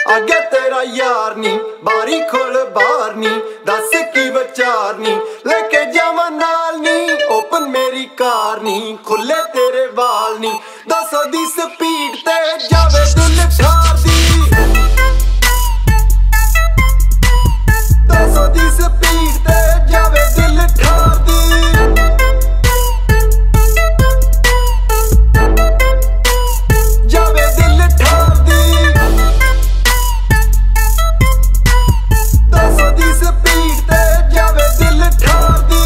आगे तेरा यार नी, बारी खोल बार नी, दस की विचार नी, लेके जावा नाल नी, ओपन मेरी कार नी, खुले तेरे वाल नी, 200 दी स्पीड ते जावे दिल ठार दी, 200 दी स्पीड ते जावे दिल ठार दी, जावे दिल ठार दी, 200 दी स्पीड ते जावे दिल ठार दी।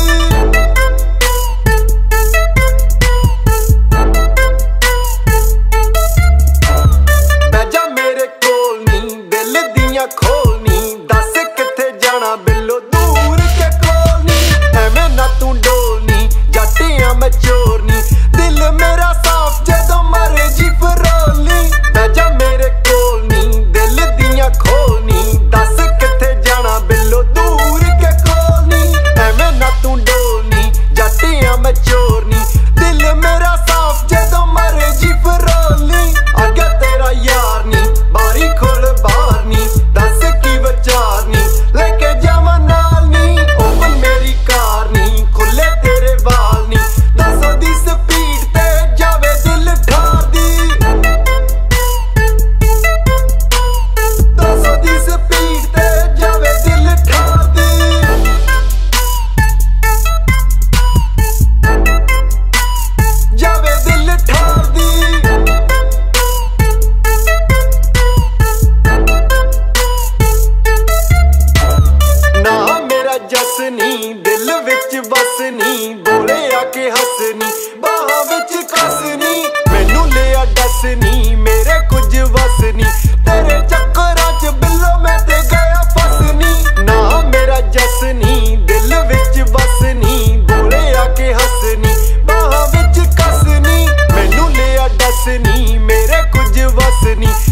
बैजा मेरे कोल नी, दिल दियां खोल नी, दस किथे जाना बिल्लो दूर के कोल नी, एवें ना तू डोल नी, जट्टियां मैं चोर नी, दिल मेरा साफ जदों मर्जी फरोल नी। बैजा मेरे कोल नी, दिल दियां खोल नी, दस किथे जाना बिल्लो दूर के कोल नी, एवें ना तू डोल नी, जट्टियां मैं चोर नी, दिल मेरा साफ जदों मर्जी फरोल नी। आगे तेरा यार नी, बारी खोल बार नी, दस की विचार नी, लेके जावा नाल नी, ओपन मेरी कार नी, खुले तेरे वाल नी, 200 दी स्पीड ते जावे दिल ठार दी, 200 दी स्पीड ते जावे दिल ठार दी, जावे दिल ठार दी। ना मेरा जस नी, दिल विच बस नी, बोले आके हस नी, बाहां विच कस नी, मैनू लिया डस नी, मेरे कुछ वस नी, तेरे चक्करां च बिल्लो मैं ते गया फस नी। ना मेरा जस नी, दिल विच बस नी, बोले आके हस नी, बाहां विच कस नी, मैनू लिया डस नी, मेरे कुछ वस नी।